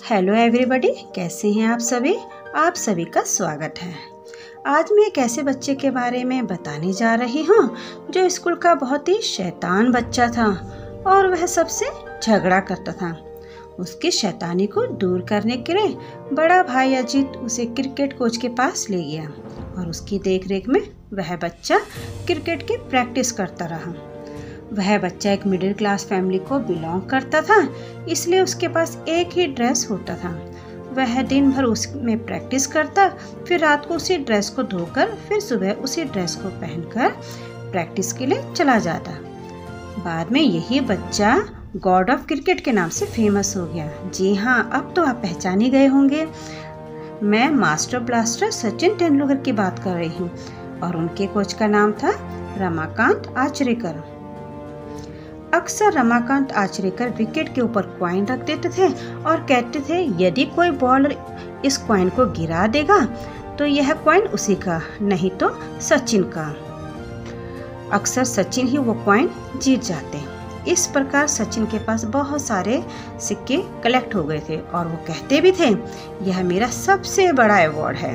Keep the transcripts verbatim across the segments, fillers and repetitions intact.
Hello everybody, कैसे हैं आप सभी। आप सभी का स्वागत है। आज मैं एक ऐसे बच्चे के बारे में बताने जा रही हूँ जो स्कूल का बहुत ही शैतान बच्चा था और वह सबसे झगड़ा करता था। उसकी शैतानी को दूर करने के लिए बड़ा भाई अजीत उसे क्रिकेट कोच के पास ले गया और उसकी देखरेख में वह बच्चा क्रिकेट की प्रैक्टिस करता रहा। वह बच्चा एक मिडिल क्लास फैमिली को बिलोंग करता था, इसलिए उसके पास एक ही ड्रेस होता था। वह दिन भर उसमें प्रैक्टिस करता, फिर रात को उसी ड्रेस को धोकर फिर सुबह उसी ड्रेस को पहनकर प्रैक्टिस के लिए चला जाता। बाद में यही बच्चा गॉड ऑफ क्रिकेट के नाम से फेमस हो गया। जी हाँ, अब तो आप पहचान ही गए होंगे। मैं मास्टर ब्लास्टर सचिन तेंदुलकर की बात कर रही हूँ और उनके कोच का नाम था रमाकांत आचरेकर। अक्सर रमाकांत आचरेकर विकेट के ऊपर कॉइन रख देते थे और कहते थे यदि कोई बॉलर इस कॉइन को गिरा देगा तो यह कॉइन उसी का, नहीं तो सचिन का। अक्सर सचिन ही वो कॉइन जीत जाते। इस प्रकार सचिन के पास बहुत सारे सिक्के कलेक्ट हो गए थे और वो कहते भी थे यह मेरा सबसे बड़ा अवार्ड है।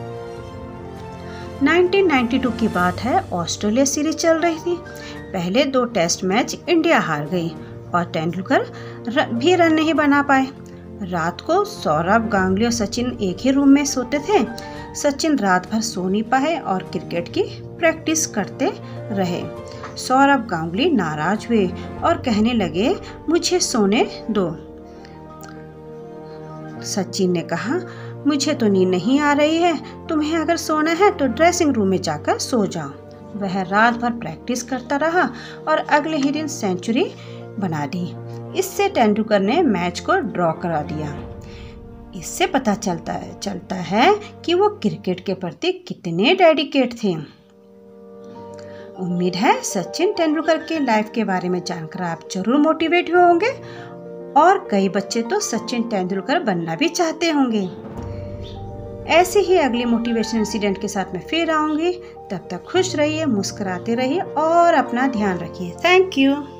उन्नीस सौ बानवे की बात है, ऑस्ट्रेलिया सीरीज चल रही थी। पहले दो टेस्ट मैच इंडिया हार गई और तेंदुलकर भी रन नहीं बना पाए। रात को सौरभ गांगुली और सचिन एक ही रूम में सोते थे। सचिन रात भर सो नहीं पाए और क्रिकेट की प्रैक्टिस करते रहे। सौरभ गांगुली नाराज हुए और कहने लगे मुझे सोने दो। सचिन ने कहा मुझे तो नींद नहीं आ रही है, तुम्हें अगर सोना है तो ड्रेसिंग रूम में जाकर सो जाओ। वह रात भर प्रैक्टिस करता रहा और अगले ही दिन सेंचुरी बना दी। इससे तेंदुलकर ने मैच को ड्रॉ करा दिया। इससे पता चलता है चलता है कि वो क्रिकेट के प्रति कितने डेडिकेट थे। उम्मीद है सचिन तेंदुलकर के लाइफ के बारे में जानकर आप जरूर मोटिवेट हुए होंगे और कई बच्चे तो सचिन तेंदुलकर बनना भी चाहते होंगे। ऐसे ही अगली मोटिवेशन इंसिडेंट के साथ मैं फिर आऊंगी। तब तक खुश रहिए, मुस्कुराते रहिए और अपना ध्यान रखिए। Thank you.